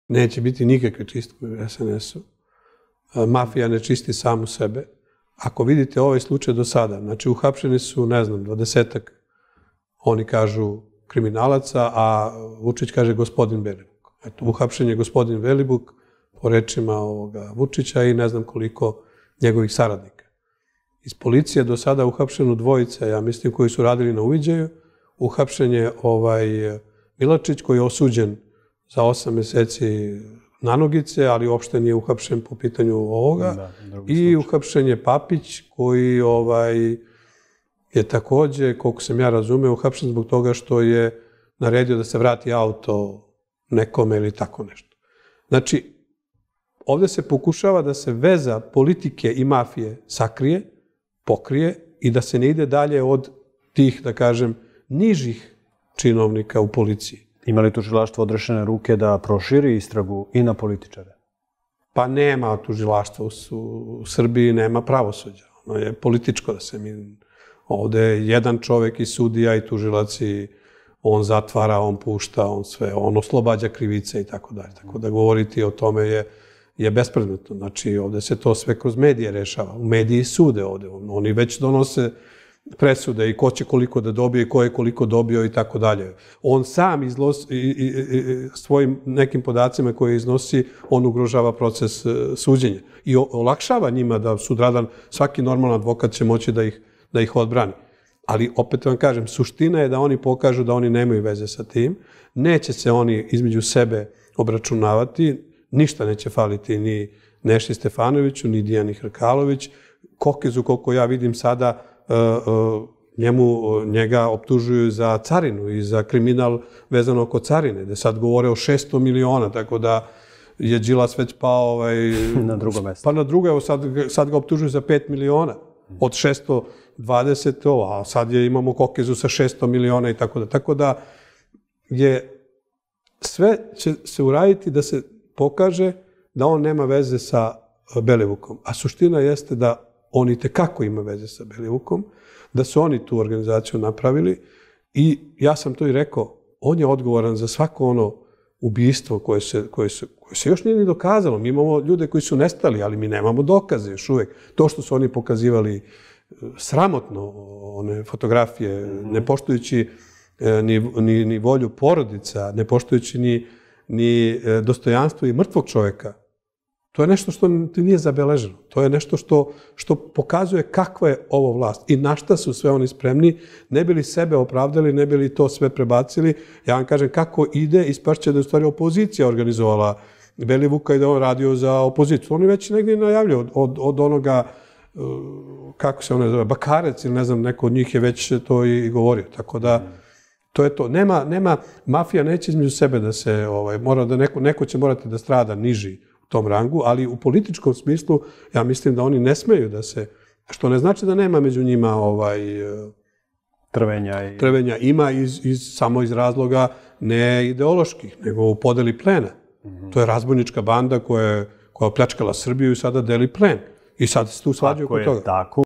Neće biti nikakve čistke u SNS-u. Mafija ne čisti samu sebe. Ako vidite ovaj slučaj do sada, znači uhapšeni su, ne znam, 20-ak, oni kažu kriminalaca, a Vučić kaže gospodin Belivuk. Eto, uhapšen je gospodin Belivuk, po rečima Vučića i ne znam koliko njegovih saradnika. Iz policije do sada uhapšeno dvojica, ja mislim, koji su radili na uviđaju. Uhapšen je Milačić, koji je osuđen za 8 meseci nanogice, ali uopšte nije uhapšen po pitanju ovoga. I uhapšen je Papić, koji je takođe, koliko sam ja razumeo, uhapšen zbog toga što je naredio da se vrati auto nekome ili tako nešto. Znači, ovde se pokušava da se veza politike i mafije sakrije, pokrije i da se ne ide dalje od tih, da kažem, nižih činovnika u policiji. Ima li tužilaštvo odrešene ruke da proširi istragu i na političare? Pa nema tužilaštva u Srbiji, nema pravosuđa. Ono je političko da se mi... Ovde je jedan čovek i sudija i tužilac i on zatvara, on pušta, on sve, on oslobađa krivice i tako dalje. Tako da govoriti o tome je bespredmetno. Znači, ovde se to sve kroz medije rešava. U mediji sude ovde. Oni već donose presude i ko će koliko da dobije, ko je koliko dobio i tako dalje. On sam svojim nekim podacima koje iznosi, on ugrožava proces suđenja. I olakšava njima da sutradan svaki normalan advokat će moći da ih odbrani. Ali, opet vam kažem, suština je da oni pokažu da oni nemaju veze sa tim. Neće se oni između sebe obračunavati, ništa neće faliti ni Neši Stefanoviću, ni Dijani Hrkalović. Kokezu, koliko ja vidim sada, njega optužuju za carinu i za kriminal vezano oko carine, gde sad govore o 600 miliona, tako da je Đilas već pao... Na drugo mesto. Pa na drugo, evo sad ga optužuju za 5 miliona. Od 620, a sad imamo Kokezu sa 600 miliona i tako da. Tako da sve će se uraditi da se pokaže da on nema veze sa Belivukom. A suština jeste da on itekako ima veze sa Belivukom, da su oni tu organizaciju napravili i ja sam to i rekao, on je odgovoran za svako ono ubistvo koje se još nije ni dokazalo. Mi imamo ljude koji su nestali, ali mi nemamo dokaze još uvek. To što su oni pokazivali sramotno, one fotografije, ne poštujući ni volju porodica, ne poštujući ni dostojanstvo i mrtvog čoveka, to je nešto što ti nije zabeleženo. To je nešto što pokazuje kakva je ovo vlast i na šta su sve oni spremni, ne bi li sebe opravdali, ne bi li to sve prebacili. Ja vam kažem kako ide, ispašće da je u stvari opozicija organizovala Belivuka i da on radio za opoziciju. Oni već negdje najavljaju od onoga, kako se ono zove, Bakarec ili ne znam, neko od njih je već to i govorio. Tako da, to je to. Mafija neće između sebe da se, mora da neko će morati da strada niži tom rangu, ali u političkom smislu ja mislim da oni ne smeju da se, što ne znači da nema među njima trvenja. Ima samo iz razloga ne ideoloških, nego u podeli plena. To je razbojnička banda koja je pljačkala Srbiju i sada deli plen. I sad se tu svađaju oko toga.